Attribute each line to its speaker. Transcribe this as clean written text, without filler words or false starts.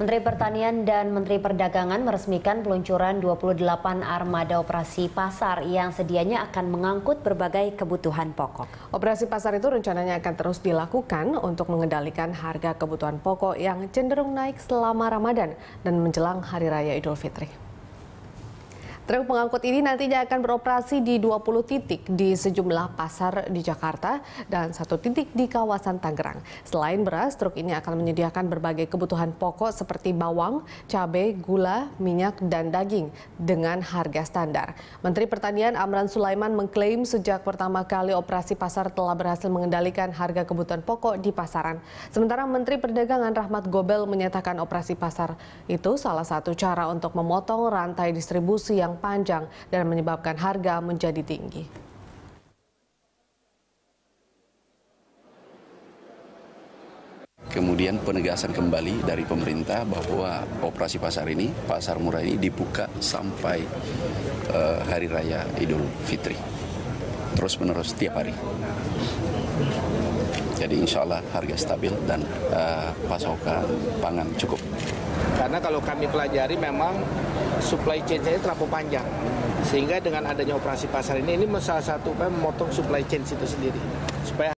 Speaker 1: Menteri Pertanian dan Menteri Perdagangan meresmikan peluncuran 28 armada operasi pasar yang sedianya akan mengangkut berbagai kebutuhan pokok.
Speaker 2: Operasi pasar itu rencananya akan terus dilakukan untuk mengendalikan harga kebutuhan pokok yang cenderung naik selama Ramadan dan menjelang Hari Raya Idul Fitri. Truk pengangkut ini nantinya akan beroperasi di 20 titik di sejumlah pasar di Jakarta dan 1 titik di kawasan Tangerang. Selain beras, truk ini akan menyediakan berbagai kebutuhan pokok seperti bawang, cabai, gula, minyak, dan daging dengan harga standar. Menteri Pertanian Amran Sulaiman mengklaim sejak pertama kali operasi pasar telah berhasil mengendalikan harga kebutuhan pokok di pasaran. Sementara Menteri Perdagangan Rahmat Gobel menyatakan operasi pasar itu salah satu cara untuk memotong rantai distribusi yang panjang dan menyebabkan harga menjadi tinggi.
Speaker 3: Kemudian penegasan kembali dari pemerintah bahwa operasi pasar ini, pasar murah ini dibuka sampai Hari Raya Idul Fitri. Terus menerus tiap hari. Jadi insya Allah harga stabil dan pasokan pangan cukup.
Speaker 4: Karena kalau kami pelajari memang supply chain-nya terlalu panjang. Sehingga dengan adanya operasi pasar ini salah satu memotong supply chain itu sendiri. Supaya